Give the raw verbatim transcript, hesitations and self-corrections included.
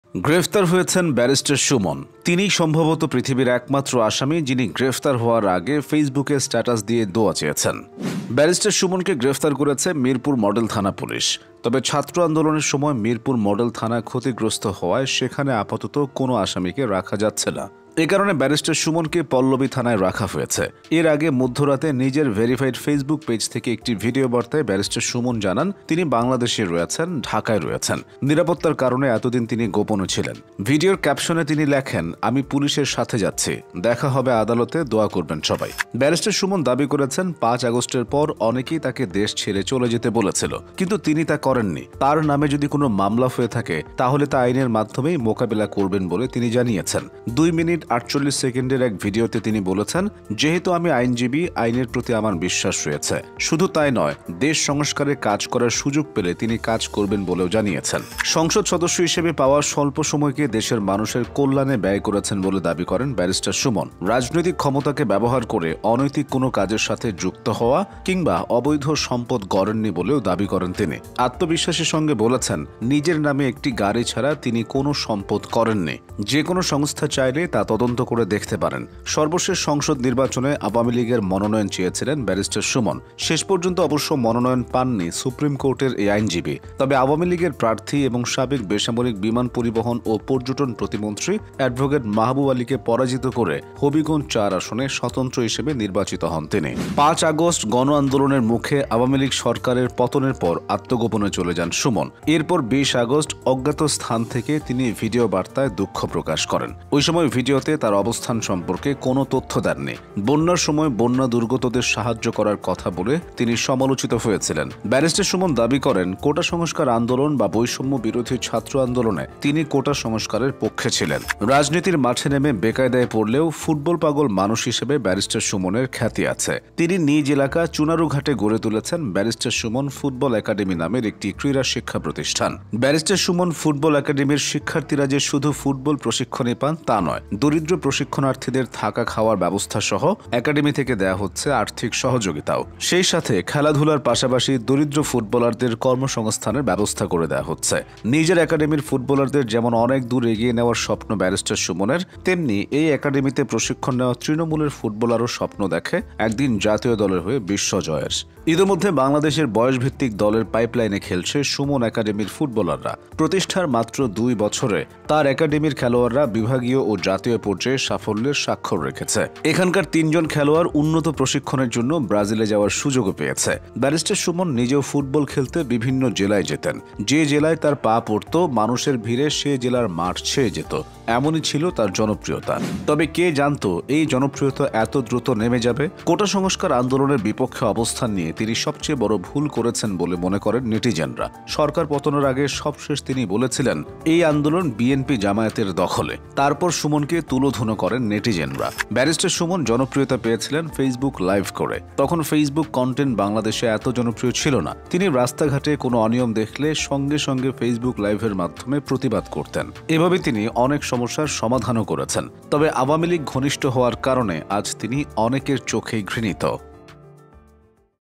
গ্রেফতার হয়েছেন ব্যারিস্টার সুমন। তিনি সম্ভবত পৃথিবীর একমাত্র আসামি যিনি গ্রেফতার হওয়ার আগে ফেসবুকে স্ট্যাটাস দিয়ে দোয়া চেয়েছেন। ব্যারিস্টার সুমনকে গ্রেফতার করেছে মিরপুর মডেল থানা পুলিশ। তবে ছাত্র আন্দোলনের সময় মিরপুর মডেল থানা ক্ষতিগ্রস্ত হওয়ায় সেখানে আপাতত কোনো আসামিকে রাখা যাচ্ছে না। এ কারণে ব্যারিস্টার সুমনকে পল্লবী থানায় রাখা হয়েছে। এর আগে মধ্যরাতে নিজের ভেরিফাইড ফেসবুক পেজ থেকে একটি ভিডিও বার্তায় ব্যারিস্টার সুমন জানান তিনি বাংলাদেশে রয়েছেন, ঢাকায় রয়েছেন। নিরাপত্তার কারণে এতদিন তিনি গোপনে ছিলেন। ভিডিওর ক্যাপশনে তিনি লেখেন, আমি পুলিশের সাথে যাচ্ছি, দেখা হবে আদালতে, দোয়া করবেন সবাই। ব্যারিস্টার সুমন দাবি করেছেন পাঁচ আগস্টের পর অনেকেই তাকে দেশ ছেড়ে চলে যেতে বলেছিল, কিন্তু তিনি তা করেননি। তার নামে যদি কোনো মামলা হয়ে থাকে তাহলে তা আইনের মাধ্যমেই মোকাবিলা করবেন বলে তিনি জানিয়েছেন। দুই মিনিট আটচল্লিশ সেকেন্ডের এক ভিডিওতে তিনি বলেছেন, যেহেতু আমি আইনজীবী, আইনের প্রতি আমার বিশ্বাস রয়েছে। শুধু তাই নয়, দেশ সংস্কারে কাজ করার সুযোগ পেলে তিনি কাজ করবেন বলেও জানিয়েছেন। সংসদ সদস্য হিসেবে পাওয়া স্বল্প সময়কে দেশের মানুষের কল্যাণে ব্যয় করেছেন বলে দাবি করেন ব্যারিস্টার সুমন। রাজনৈতিক ক্ষমতাকে ব্যবহার করে অনৈতিক কোনো কাজের সাথে যুক্ত হওয়া কিংবা অবৈধ সম্পদ গড়েননি বলেও দাবি করেন তিনি। আত্মবিশ্বাসের সঙ্গে বলেছেন, নিজের নামে একটি গাড়ি ছাড়া তিনি কোনো সম্পদ করেননি। যে কোনো সংস্থা চাইলে তা তদন্ত করে দেখতে পারেন। সর্বশেষ সংসদ নির্বাচনে আওয়ামী লীগের মনোনয়ন চেয়েছিলেন ব্যারিস্টার সুমন। শেষ পর্যন্ত অবশ্য মনোনয়ন পাননি সুপ্রিম কোর্টের এই আইনজীবী। তবে আওয়ামী লীগের প্রার্থী এবং সাবেক বেসামরিক বিমান পরিবহন ও পর্যটন প্রতিমন্ত্রী অ্যাডভোকেট মাহবুব আলীকে পরাজিত করে হবিগঞ্জ চার আসনে স্বতন্ত্র হিসেবে নির্বাচিত হন তিনি। পাঁচ আগস্ট গণ আন্দোলনের মুখে আওয়ামী লীগ সরকারের পতনের পর আত্মগোপনে চলে যান সুমন। এরপর বিশ আগস্ট অজ্ঞাত স্থান থেকে তিনি ভিডিও বার্তায় দুঃখ প্রকাশ করেন। ওই সময় ভিডিওতে তার অবস্থান সম্পর্কে কোনো তথ্য দেননি। বন্যার সময় বন্যা দুর্গতদের সাহায্য করার কথা বলে তিনি সমালোচিত হয়েছিলেন। ব্যারিস্টার সুমন দাবি করেন, কোটা সংস্কার আন্দোলন বা বৈষম্য বিরোধী ছাত্র আন্দোলনে তিনি কোটা সংস্কারের পক্ষে ছিলেন। রাজনীতির মাঠে নেমে বেকায়দায় পড়লেও ফুটবল পাগল মানুষ হিসেবে ব্যারিস্টার সুমনের খ্যাতি আছে। তিনি নিজ এলাকা চুনারুঘাটে গড়ে তুলেছেন ব্যারিস্টার সুমন ফুটবল একাডেমি নামের একটি ক্রীড়া শিক্ষা প্রতিষ্ঠান। ব্যারিস্টার সুমন ফুটবল একাডেমির শিক্ষার্থীরা যে শুধু ফুটবল প্রশিক্ষণই পান তা নয়, দরিদ্র প্রশিক্ষণার্থীদের থাকা খাওয়ার ব্যবস্থা সহ একাডেমি থেকে দেয়া হচ্ছে আর্থিক সহযোগিতাও। সেই সাথে খেলাধুলার পাশাপাশি দরিদ্র ফুটবলারদের কর্মসংস্থানের ব্যবস্থা করে দেওয়া হচ্ছে। নিজের একাডেমির ফুটবলারদের যেমন অনেক দূর এগিয়ে নেওয়ার স্বপ্ন ব্যারিস্টার সুমনের, তেমনি এই একাডেমিতে প্রশিক্ষণ নেওয়া তৃণমূলের ফুটবলারও স্বপ্ন দেখে একদিন জাতীয় দলের হয়ে বিশ্ব জয়ের। ইতিমধ্যে বাংলাদেশের বয়সভিত্তিক দলের পাইপলাইনে খেলছে সুমন একাডেমির ফুটবলাররা। প্রতিষ্ঠার মাত্র দুই বছরে তার একাডেমির খেলোয়াড়রা বিভাগীয় ও জাতীয় পর্যায়ে সাফল্যের স্বাক্ষর রেখেছে। এখানকার তিনজন খেলোয়াড় উন্নত প্রশিক্ষণের জন্য ব্রাজিলে যাওয়ার সুযোগও পেয়েছে। ব্যারিস্টার সুমন নিজেও ফুটবল খেলতে বিভিন্ন জেলায় যেতেন। যে জেলায় তার পা পড়ত, মানুষের ভিড়ে সে জেলার মাঠ ছেয়ে যেত। এমনই ছিল তার জনপ্রিয়তা। তবে কে জানতো এই জনপ্রিয়তা এত দ্রুত নেমে যাবে? কোটা সংস্কার আন্দোলনের বিপক্ষে অবস্থান নিয়ে তিনি সবচেয়ে বড় ভুল করেছেন বলে মনে করেন নেটিজেনরা। সরকার পতনের আগে সবশেষ তিনি বলেছিলেন এই আন্দোলন বিএনপি জামায়াতের দখলে। তারপর সুমনকে তুলোধুনো করেন নেটিজেনরা। ব্যারিস্টার সুমন জনপ্রিয়তা পেয়েছিলেন ফেসবুক লাইভ করে। তখন ফেসবুক কন্টেন্ট বাংলাদেশে এত জনপ্রিয় ছিল না। তিনি রাস্তাঘাটে কোনো অনিয়ম দেখলে সঙ্গে সঙ্গে ফেসবুক লাইভের মাধ্যমে প্রতিবাদ করতেন। এভাবে তিনি অনেক সমস্যার সমাধানও করেছেন। তবে আওয়ামী লীগ ঘনিষ্ঠ হওয়ার কারণে আজ তিনি অনেকের চোখেই ঘৃণিত।